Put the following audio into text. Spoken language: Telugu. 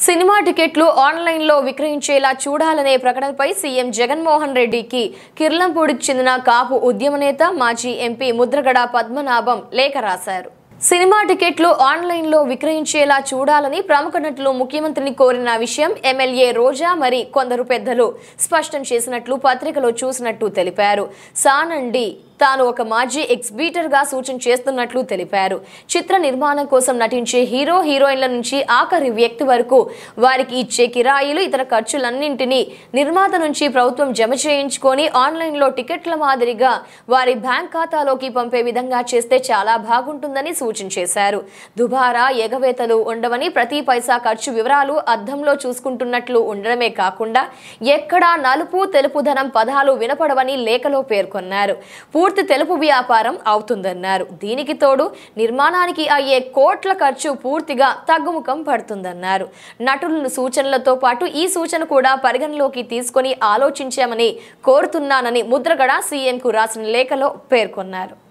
సినిమా టికెట్లు ఆన్లైన్లో విక్రయించేలా చూడాలనే ప్రకటనపై సీఎం జగన్మోహన్ రెడ్డికి కిర్లంపూడికి చెందిన కాపు ఉద్యమ నేత మాజీ ఎంపీ ముద్రగడ పద్మనాభం లేఖ రాశారు. సినిమా టికెట్లు ఆన్లైన్లో విక్రయించేలా చూడాలని ప్రముఖ నటులు ముఖ్యమంత్రిని కోరిన విషయం ఎమ్మెల్యే రోజా మరి కొందరు పెద్దలు స్పష్టం చేసినట్లు పత్రికలో చూసినట్టు తెలిపారు. సానండి తాను ఒక మాజీ ఎగ్జిబిటర్ గా సూచన చేస్తున్నట్లు తెలిపారు. చిత్ర నిర్మాణం కోసం నటించే హీరో హీరోయిన్ల నుంచి ఆఖరి వ్యక్తి వరకు వారికి ఇచ్చే కిరాయిలు ఇతర ఖర్చులన్నింటినీ నిర్మాత నుంచి ప్రభుత్వం జమ చేయించుకొని ఆన్లైన్లో టికెట్ల మాదిరిగా వారి బ్యాంక్ ఖాతాలోకి పంపే విధంగా చేస్తే చాలా బాగుంటుందని సూచన చేశారు. దుబారా ఎగవేతలు ఉండవని, ప్రతి పైసా ఖర్చు వివరాలు అద్దంలో చూసుకుంటున్నట్లు ఉండడమే కాకుండా ఎక్కడా నలుపు తెలుపు ధనం పదాలు వినపడవని లేఖలో పేర్కొన్నారు. పూర్తి తెలుపు వ్యాపారం అవుతుందన్నారు. దీనికి తోడు నిర్మాణానికి అయ్యే కోట్ల ఖర్చు పూర్తిగా తగ్గుముఖం పడుతుందన్నారు. నటుల సూచనలతో పాటు ఈ సూచన కూడా పరిగణలోకి తీసుకొని ఆలోచించామని కోరుతున్నానని ముద్రగడ సీఎంకు రాసిన లేఖలో పేర్కొన్నారు.